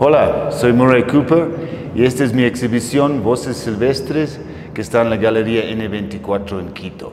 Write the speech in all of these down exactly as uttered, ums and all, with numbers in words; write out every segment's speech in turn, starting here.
Hola, soy Murray Cooper y esta es mi exhibición Voces Silvestres que está en la Galería ene veinticuatro en Quito.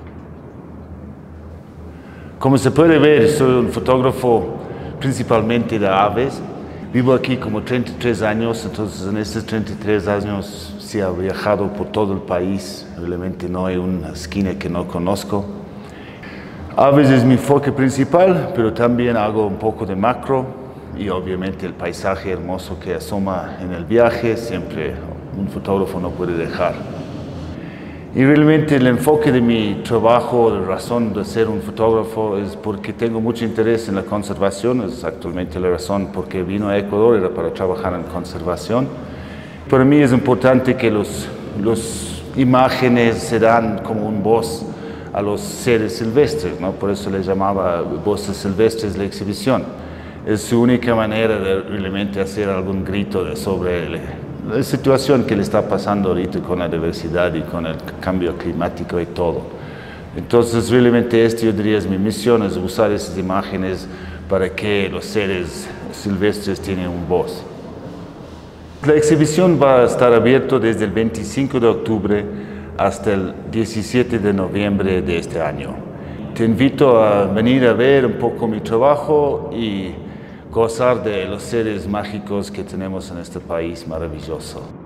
Como se puede ver, soy un fotógrafo principalmente de aves. Vivo aquí como treinta y tres años, entonces en estos treinta y tres años sí he viajado por todo el país. Realmente no hay una esquina que no conozco. Aves es mi enfoque principal, pero también hago un poco de macro y obviamente el paisaje hermoso que asoma en el viaje, siempre un fotógrafo no puede dejar. Y realmente el enfoque de mi trabajo, la razón de ser un fotógrafo es porque tengo mucho interés en la conservación, es actualmente la razón por qué vino a Ecuador, era para trabajar en conservación. Para mí es importante que los, los imágenes se dan como un voz a los seres silvestres, ¿no? Por eso le llamaba Voces Silvestres la exhibición. Es su única manera de realmente hacer algún grito de, sobre el, la situación que le está pasando ahorita con la diversidad y con el cambio climático y todo. Entonces, realmente esto yo diría es mi misión, es usar esas imágenes para que los seres silvestres tienen un voz. La exhibición va a estar abierta desde el veinticinco de octubre hasta el diecisiete de noviembre de este año. Te invito a venir a ver un poco mi trabajo y gozar de los seres mágicos que tenemos en este país maravilloso.